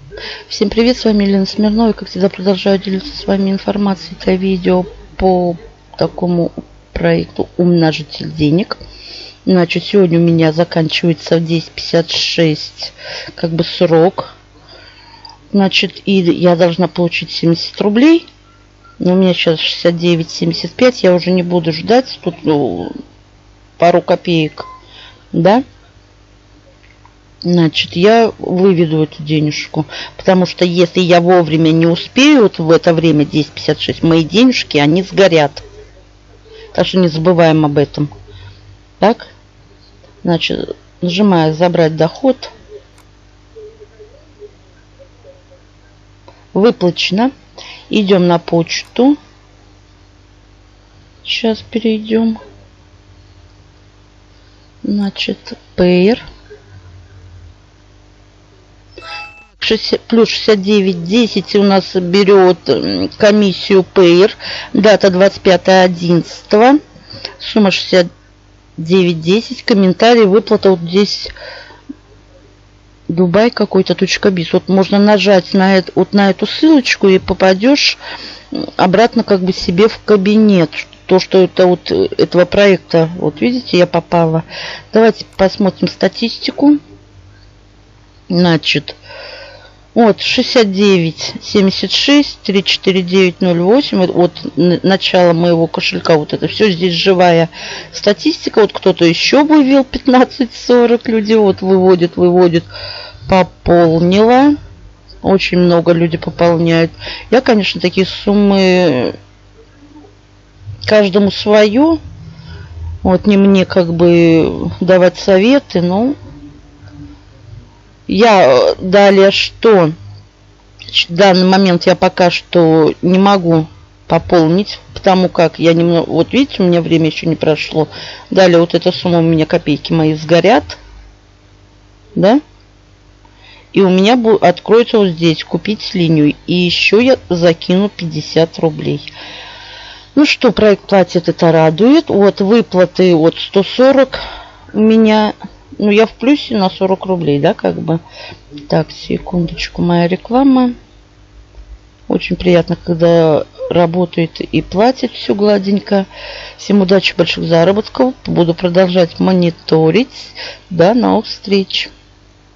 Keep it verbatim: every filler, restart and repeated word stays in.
Всем привет, с вами Елена Смирнова. И, как всегда, продолжаю делиться с вами информацией для видео по такому проекту «Умножитель денег». Значит, сегодня у меня заканчивается в десять пятьдесят шесть как бы срок. Значит, и я должна получить семьдесят рублей. Но у меня сейчас шестьдесят девять семьдесят пять. Я уже не буду ждать. Тут ну, пару копеек. Да? Значит, я выведу эту денежку. Потому что если я вовремя не успею, вот в это время десять пятьдесят шесть, мои денежки, они сгорят. Так что не забываем об этом. Так. Значит, нажимаю «Забрать доход». Выплачено. Идем на почту. Сейчас перейдем. Значит, Payer. Плюс шестьдесят девять десять у нас берет комиссию Payer. Дата двадцать пятое одиннадцатое. Сумма шестьдесят девять десять. Комментарий, выплата вот здесь Дубай какой-то точка биз. Вот можно нажать на, это, вот на эту ссылочку и попадешь обратно как бы себе в кабинет. То, что это вот этого проекта, вот видите, я попала. Давайте посмотрим статистику. Значит, вот шестьдесят девять семьдесят шесть тридцать четыре девять ноль восемь. Вот начало моего кошелька. Вот это все здесь живая статистика. Вот кто-то еще вывел пятнадцать сорок. Люди вот выводят, выводят. Пополнила. Очень много людей пополняют. Я, конечно, такие суммы каждому свое. Вот не мне как бы давать советы, но я далее что? В данный момент я пока что не могу пополнить, потому как я немного... Вот видите, у меня время еще не прошло. Далее вот эта сумма, у меня копейки мои сгорят. Да? И у меня будет, откроется вот здесь купить линию. И еще я закину пятьдесят рублей. Ну что, проект платит, это радует. Вот выплаты вот сто сорок у меня... Ну, я в плюсе на сорок рублей, да, как бы. Так, секундочку, моя реклама. Очень приятно, когда работает и платит все гладенько. Всем удачи, больших заработков. Буду продолжать мониторить. До новых встреч.